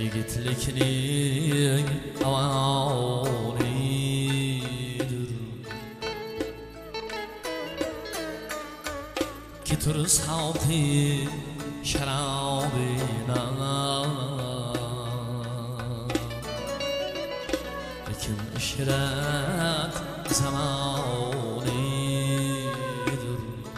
yigitlikning avonidir ki tur savti şarabidan lekin ishrat zamonidir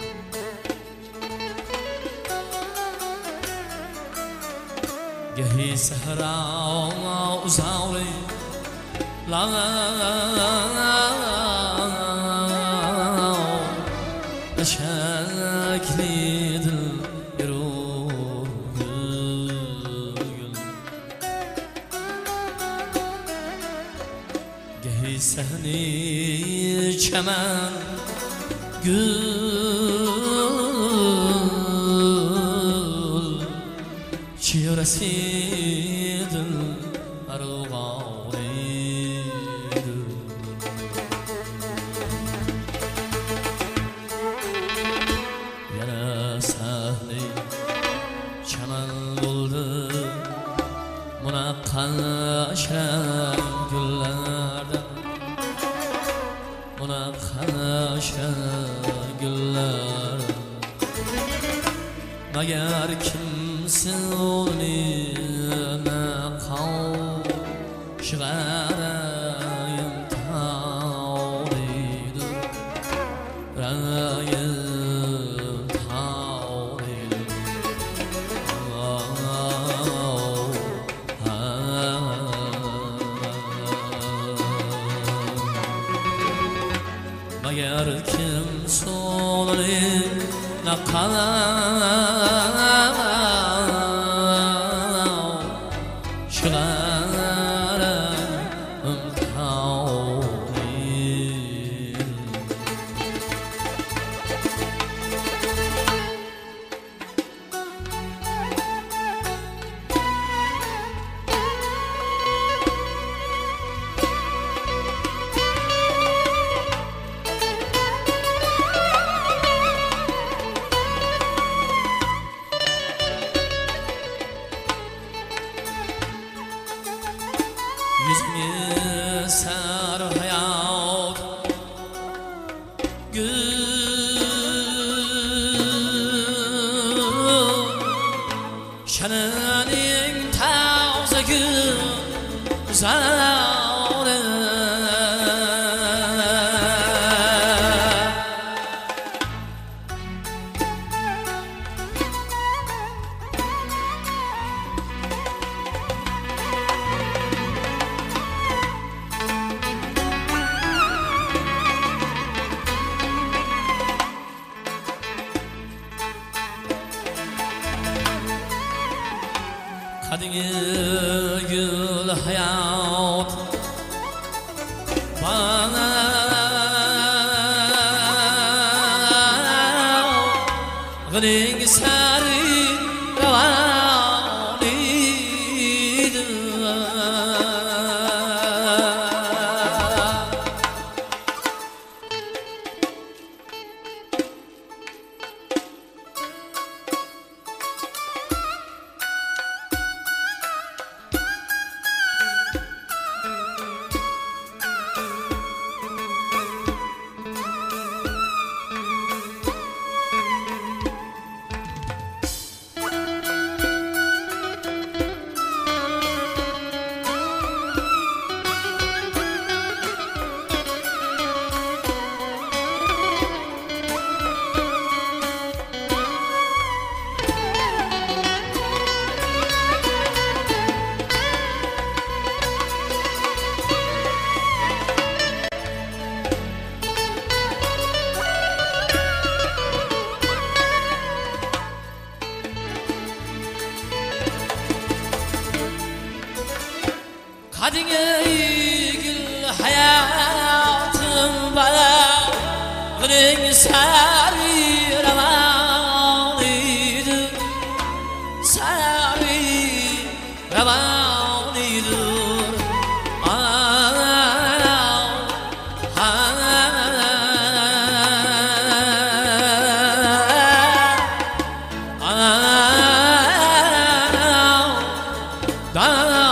gahi sahra uzawri la şaklidir yurur gahi sahni çaman gül çiğresidir arğanidir yana sahni çaman buldu munaqqal ashram gullardan munaqqal ashram gullar magar kimsin uni maqam shig'arayim tawridu rayim tawridu magar kimsin uni maqam yüzme sarı hayat gül şananing tavza güzel kadini gül hayat bana gıning sari ravanidir kadini gül hayatım bana gıning sari ravanidir sari ravanidir da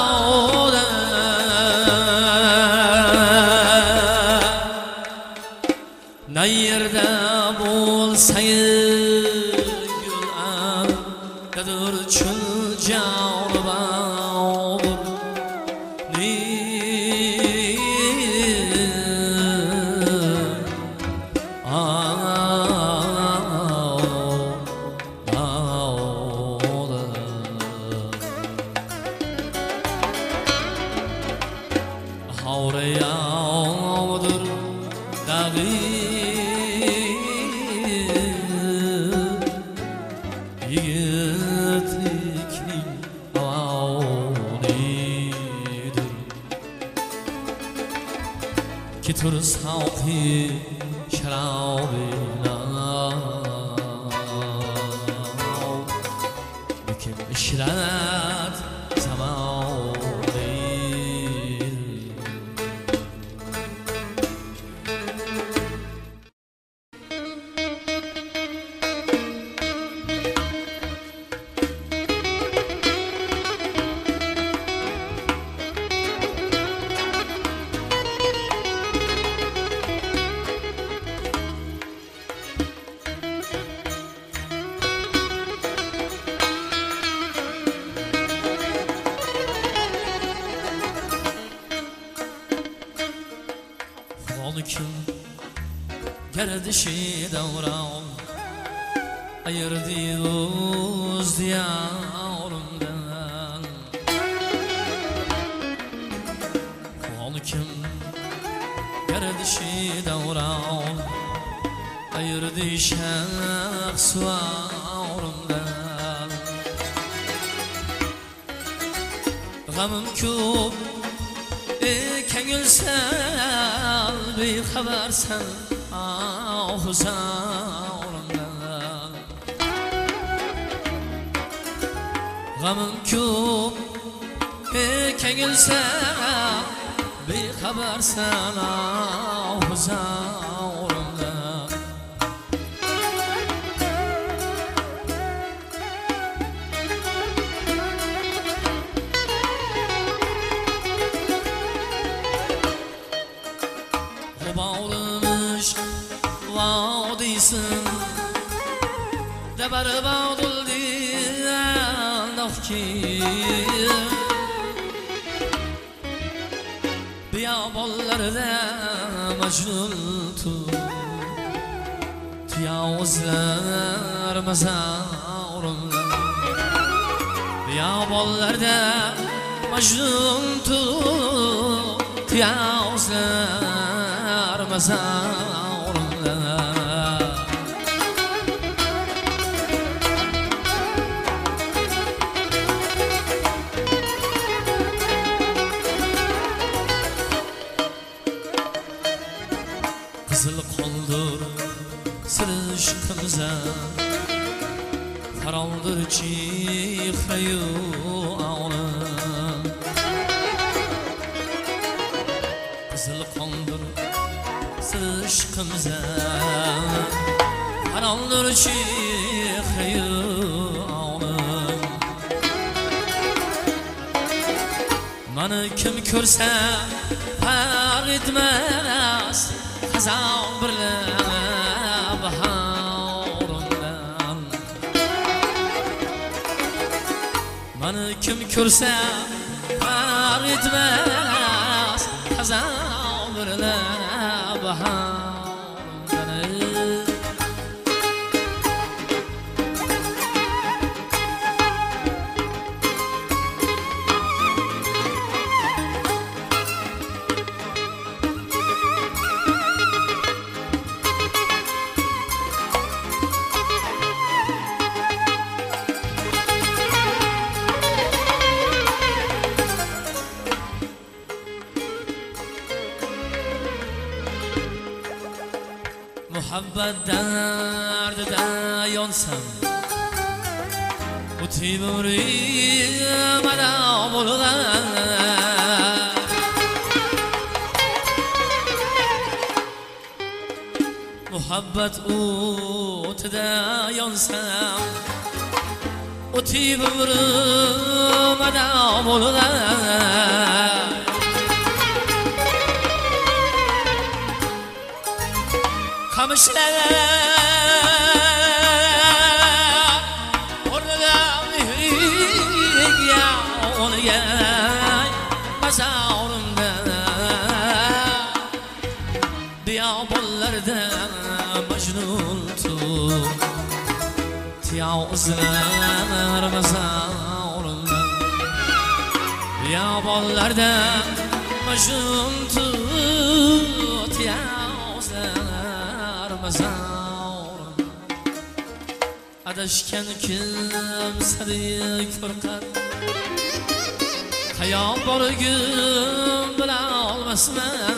yağmurdur dağı yigitlikning avonidir ketur savqi sharobina bukim ishrat zamonir kim gardişi davron ayırdı uz diyarımdan Kol kim gardişi davron ayırdı şahsuarımdan Gamım ko'p Kengilsen bir habersen ahuzarımdan Gamım ko'p kengilsen bir habersen ahuzarımdan Bağlamış vadisın Debar bağlı diyen ki Biyaballarda mecnuntu Tiyavuzlar mezarımda Biyaballarda mecnuntu Tiyavuzlar mezarımda Kızıl koldur sırışkımıza Faraldır çiğreyu ağlı Kızıl koldur sırışkımıza Faraldır çiğreyu ağlı Beni kim körse fark etmez Hazal birle baharımdan Beni kim körse fark etmez Hazal birle baharımdan Muhabbet derdide yonsam Uti ömrüme bulgan Muhabbet utida yonsam Uti ömrüme bulgan Kamışlar orada mihrik ya onu gel mazarımda Biyabollarda mecnuntu Tiyavuzlar mazarımda Biyabollarda مجنون توت يا زار مزار adashgan kimsadek furqat qayoq borgim bila olmasman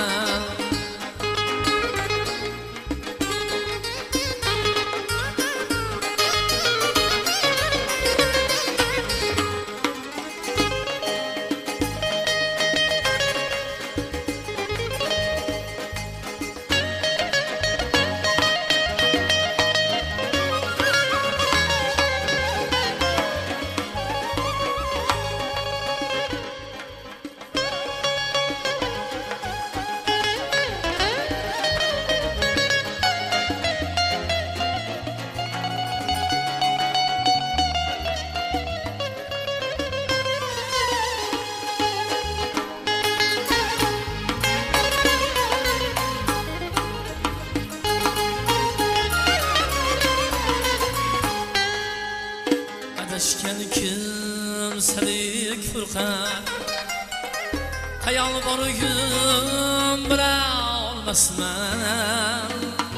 adashgan kimsadek furqat hayol borgim bila olmasman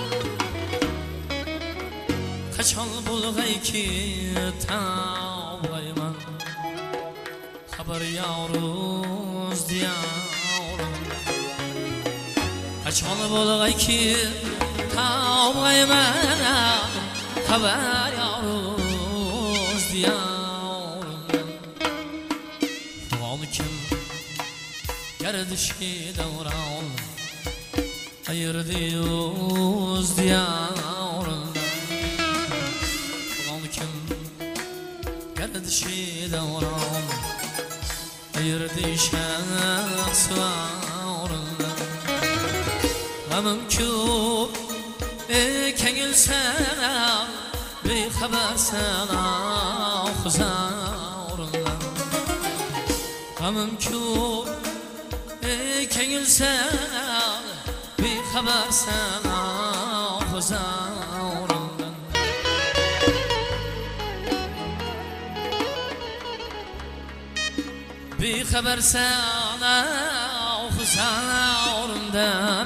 qachon bo'lg'ayki tavbayman xabar yoruz diyorim qachon bo'lg'ayki tavbayman xabar yoruz diyorim kim gardishki davron ayirdi yuz diyorimdan falon kim gardishki davron ayirdi shaxsvarimdan g'amim ko'p ko'ngil sana bexabarsan huzorimdan g'amim ko'p ko'ngil sana bexabarsan huzorimdan bexabarsan huzorimdan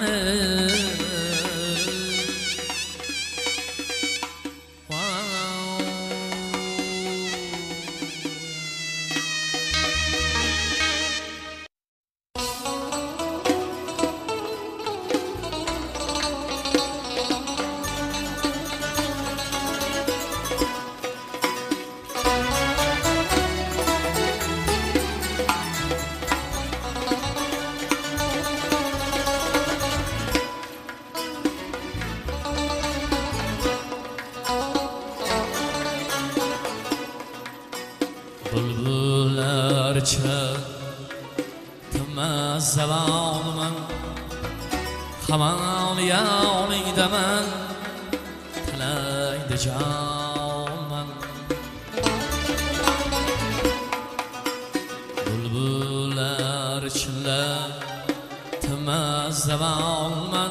bulbullarcha tinmas zavonim hamon yoningdaman talaydi jonman bulbullarcha tinmas zavonim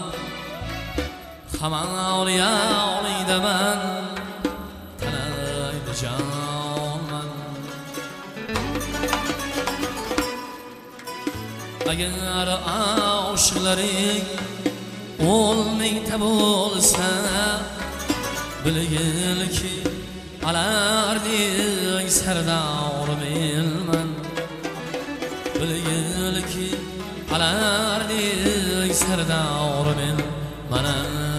hamon yoningdaman talaydi jonman agar oshiqlaring o'n mingta bo'lsa bilgilki alarding sardor menman bilgilki alarding sardor men mana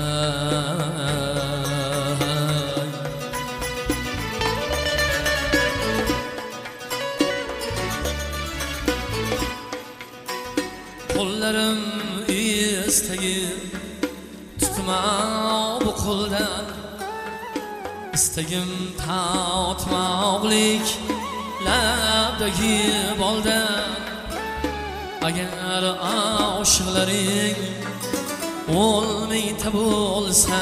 qo'llarim istagi tutma bu qo'ldan istagim tatmoqlik labdagi boldan agar oshiqlaring o'n mingta bo'lsa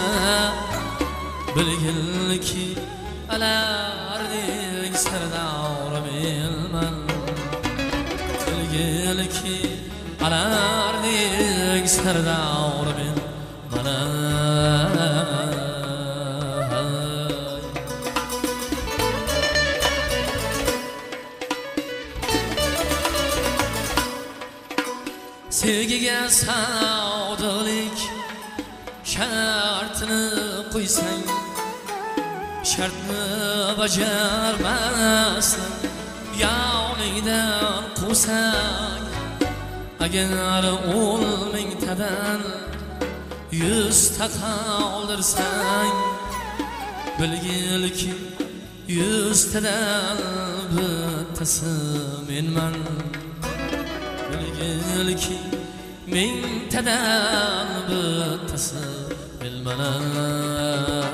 bilgilki alarding sardor menman bilgilki alarding sardor men mana sevgiga savdolik shartini qo'ysang, shartni bajarmasdan yoningdan quvsang, agar o'l mingtadan 100 ta qoldirsang, bilgilki 100 tadan bittasi menman. Bilgilki 1000 tadan bittasi menman.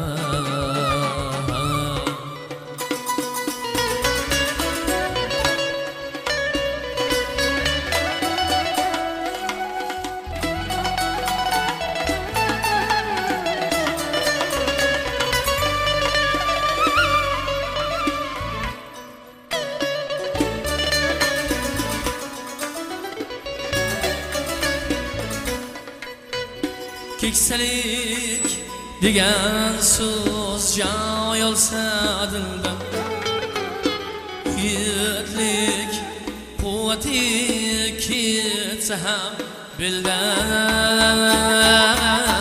Keksalik degan so'z joy olsa dildan, yigitlik quvvati ketsa ham beldan.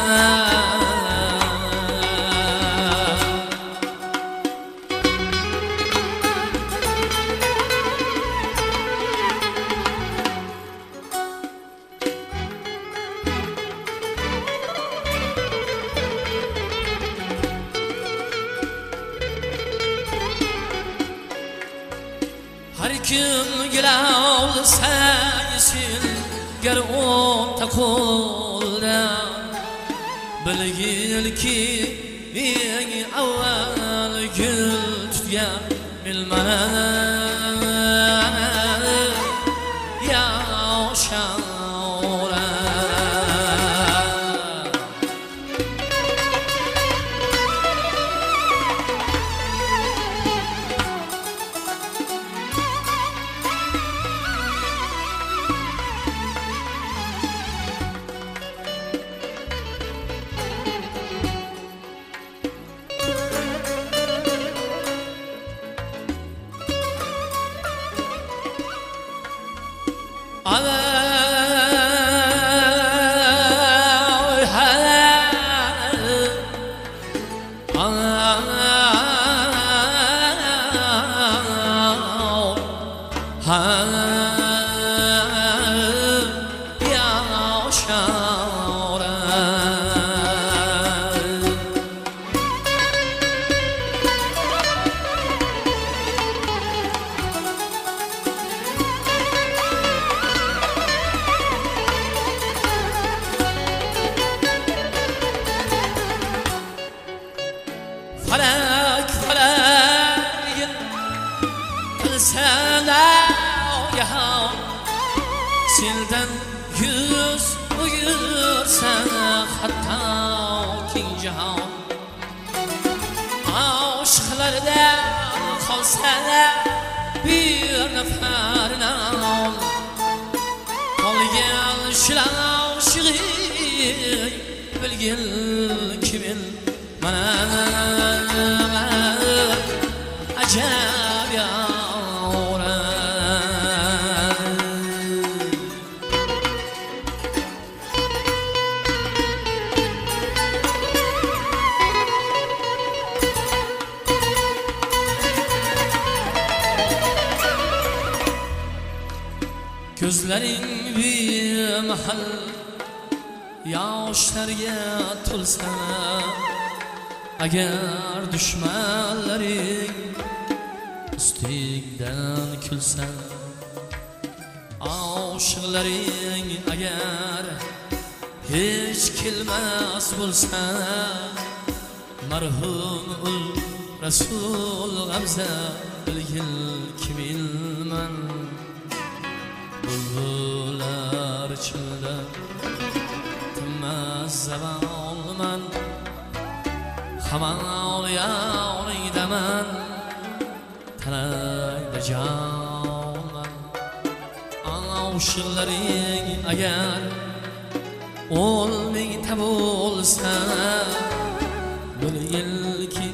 Har kim gilavsa yesin gar o'nta qo'ldan, bilgilki eng avval gul tutgan menman. Yashaura falak falak qilsalar yahan, sendan 100 buyursa hatto keng jahon. Oshiqlardan qolsalar bir nafarni ol, qolgan shular shig'ing bilgilki men mana ajab yora. Ko'zlaring bemahal yoshlarga to'lsa, agar dushmanlaring ustingdan kulsa, oshiqlaring agar hech kelmas bo'lsa, marhum ul rasul g'amza bilgilki menman. Bulbular chillab tinmas zamonman, hamon yoningdaman, tanangda jonman. Oshiqlaring agar 10 mingta bo'lsa, bilgilki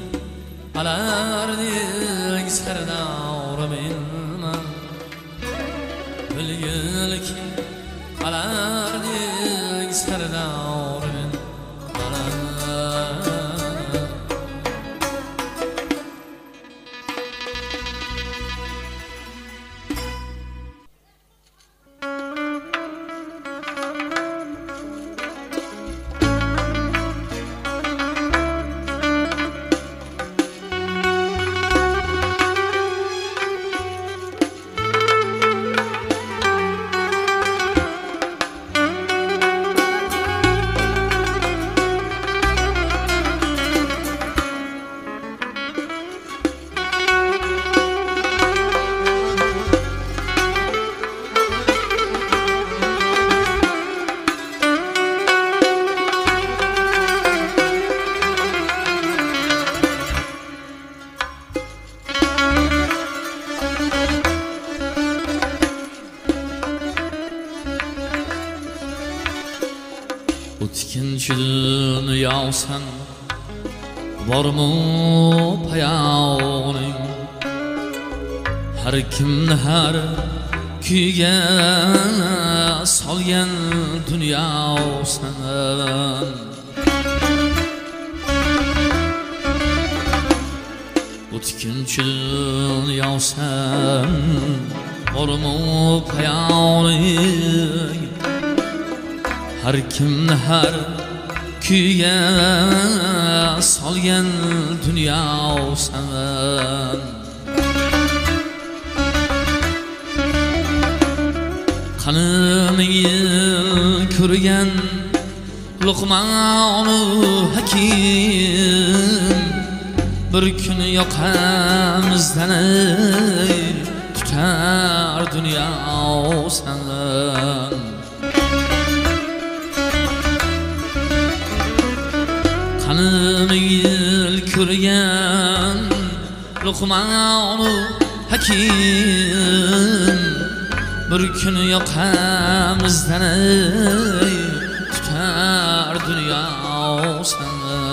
alarning sardori menman. Bilgilki alarding sardorin o'tkinchi dunyosan bormi payog'ing har kimni har kuyga solgan dunyosan o'tkinchi dunyosan bormi payog'ing har kimni har kuyga solgan dunyosan qani ming yil ko'rgan luqmoni hakim bir kun yoqamizdan tutar dunyosan qani ming yil ko'rgan luqmoni hakim bir kun yoqamizdan tutar dunyosan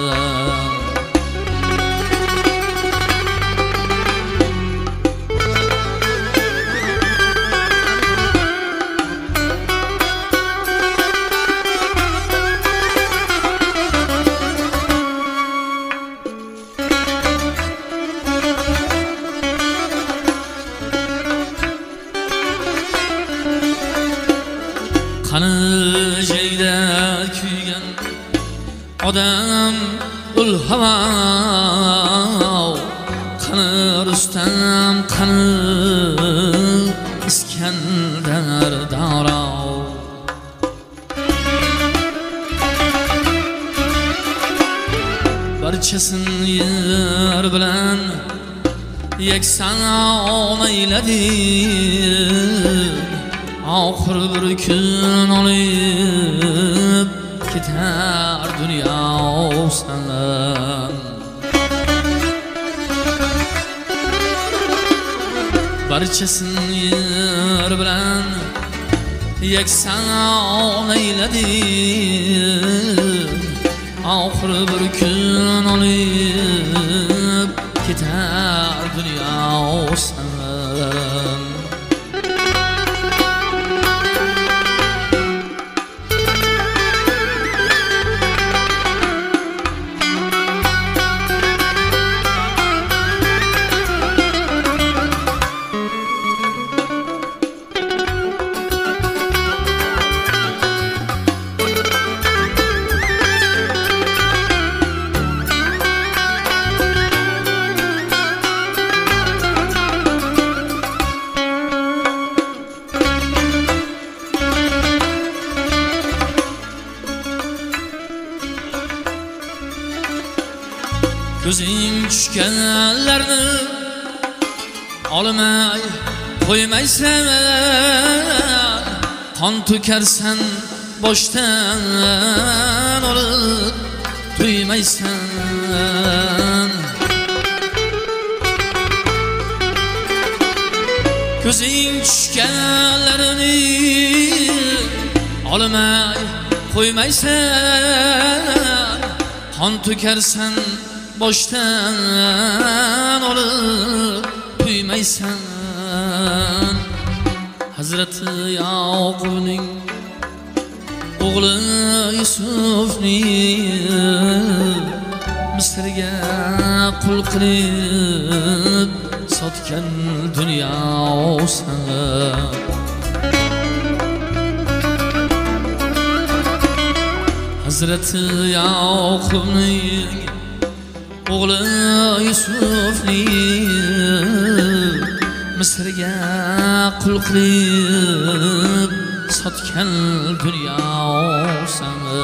qani jayda kuygan odam ul havo qani Rustam qani Iskandar Davron barchasin yer bilan yakson ayladi oxir bir kun olib ketar dunyosan barchasin yer bilan yakson ayladi oxir bir kun olib ketar dunyosan ko'zing tushganlarni olmay qo'ymaysan qon to'karsan boshdan olib to'ymaysan ko'zing tushganlarni olmay qo'ymaysan qon to'karsan boshdan olib to'ymaysan Hazrati Yaqubning o'g'li Yusufni Misrga qul qilib sotgan dunyo sana. Hazreti Yaqubning o'g'li Yusufni Misrga qul qilib sotgan dunyo sana.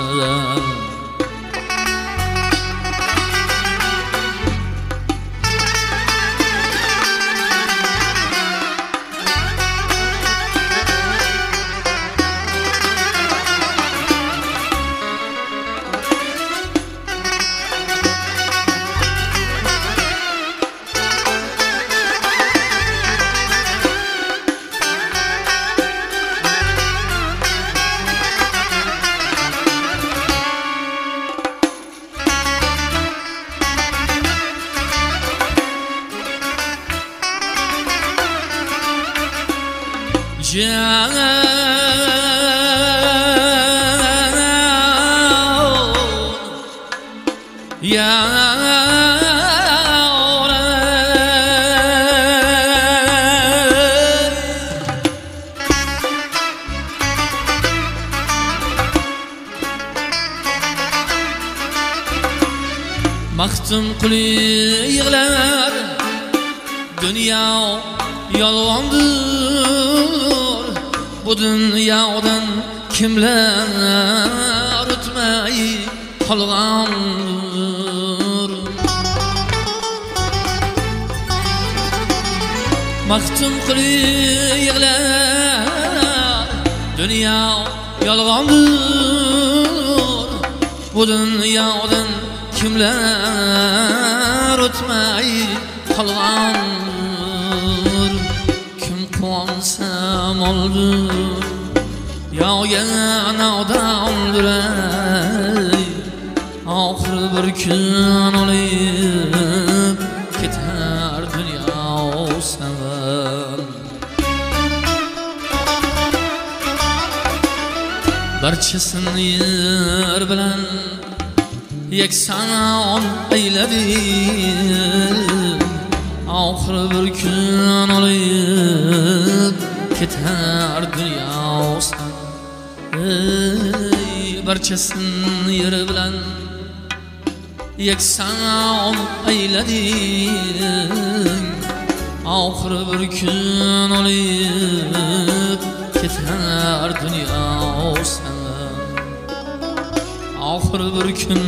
Maxtum qilib yig'lar dunyo yolg'ondir. Bu dunyodan kimlar o'tmay qolgandir. Maxtum qilib yig'lar dunyo yolg'ondir. Bu dunyodan kimlar o'tmay qolgandir. Kim quvonsa moldir, yog'gan odamdir. Oxir bir kun olib ketar dunyo sana. Barchasini yer bilan yakson ayladi. Oxir bir kun olib ketar dunyo sana. Barchasini yer bilan yakson ayladi. Oxir bir kun olib ketar dunyo sana. Oxir bir kun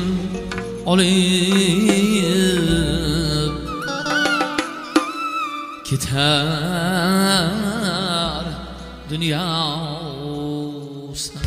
olib ketar dunyo sana.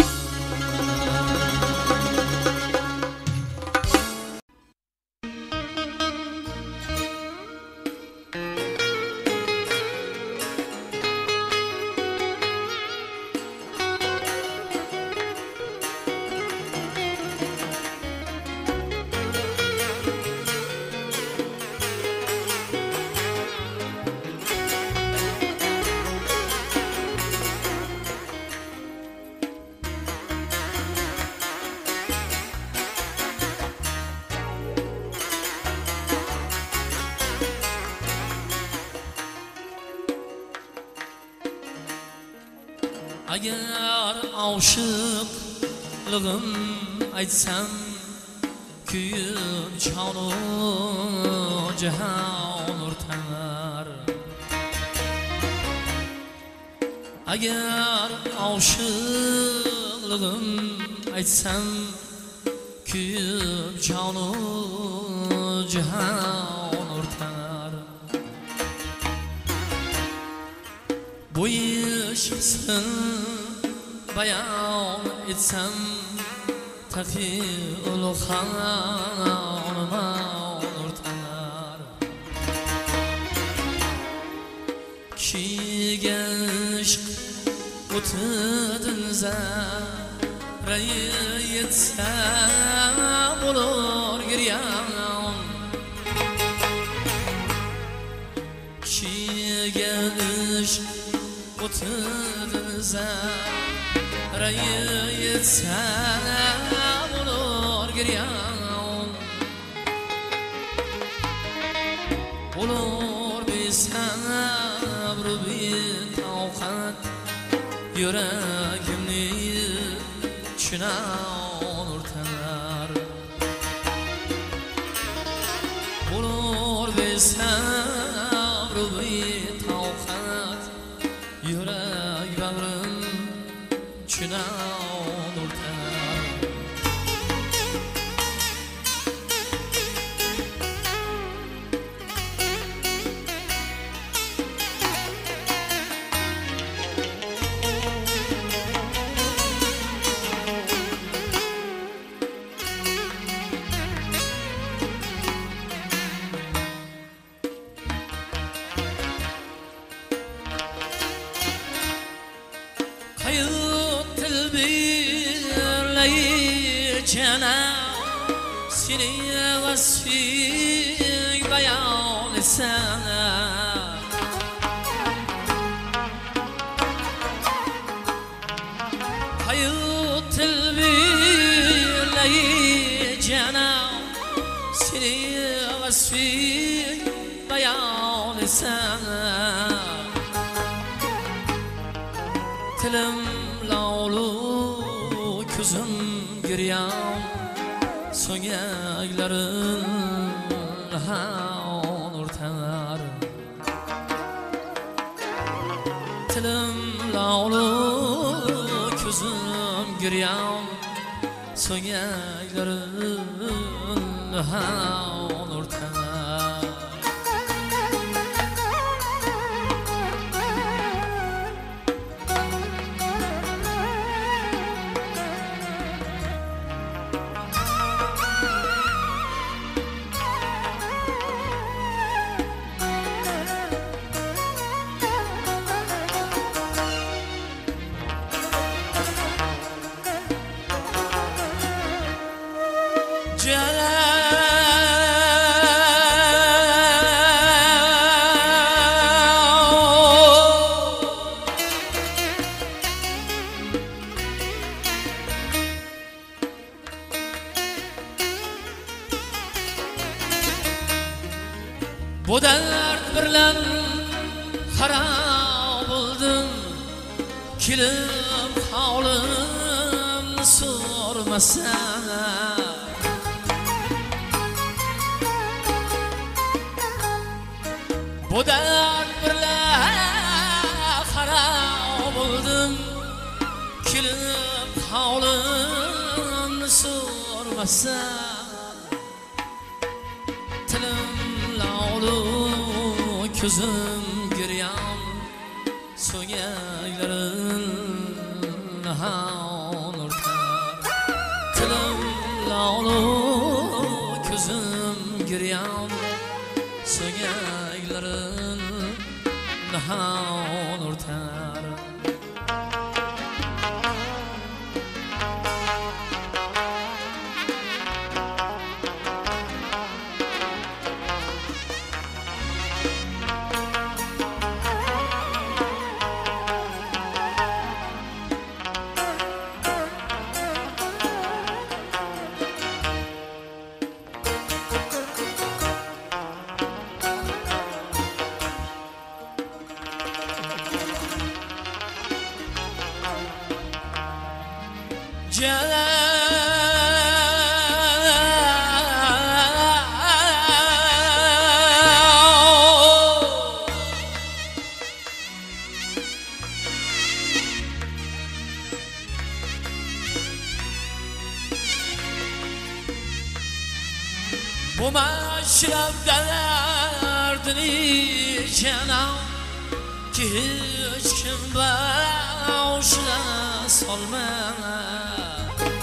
Agar oshiqligim aytsam kuyib chonu jahon o'rtanar. Agar oshiqligim aytsam kuyib chonu jahon o'rtanar. Bu ishqsin bayon etsam taqiul xonima o'rtanar. Kishiga ishq o'tidil zarrayi yetsa bo'lur giryon. Kishiga ishq o'tidil zarrayi yetsam olur giryan olur bir sabr bir taqat yüreğimni içine onurtar olur bir sabr bir taqat yürek bağrım içine onurtar seni vasfik bayan etsene hayat tilbileyeceğine seni vasfik bayan etsene tilim lavlu kuzum giryan so'ngakların onurtar tilim lavlu ko'zim giryan so'ngakların onurtar bu dert bilan harab oldum kelib holimni so'rmasa bu dert bilan harab oldum kelib holimni so'rmasa ko'zim giryan so'ngakların onurtar tilim lavlu ko'zim giryan so'ngakların onurtar bu maşrab derdini canım ki hiç kim başına salmaz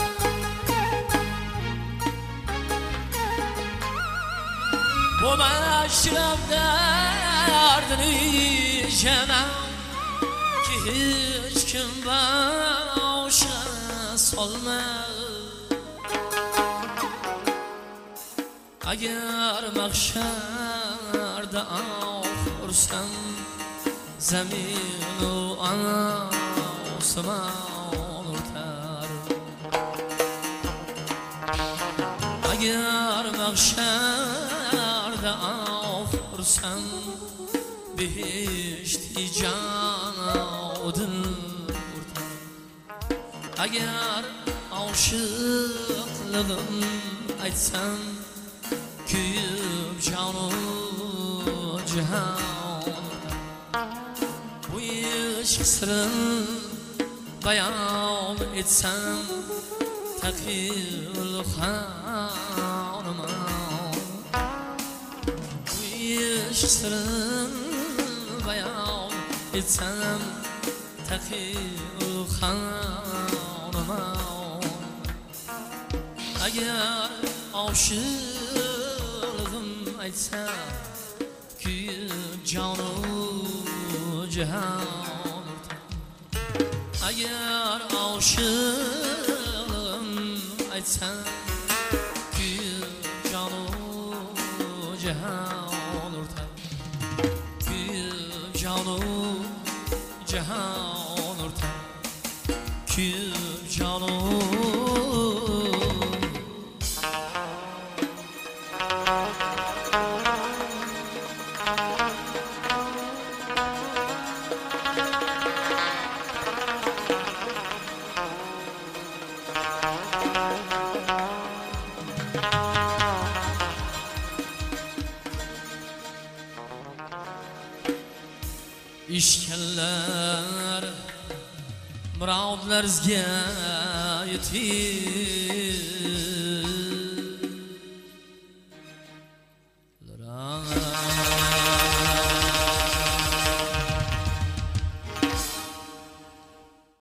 bu maşrab derdini canım ki hiç kim başına salmaz agar mahsharda oxursam zaminu osmon sen behişti canudun urtan. Agar aşıklığım aytsam kuyup canu cihan. Bu ishq sirin bayon etsam taqil xonima. Bu ishq sirin bayon etsam taqil xonima. Agar aşığım aytsam kuyup canu cihan. Agar aşığım aytsam kuyup canu cihan urtar. Kuyup canu cihan urtar. Kuyup canu. İşkeller muradlarizga yetib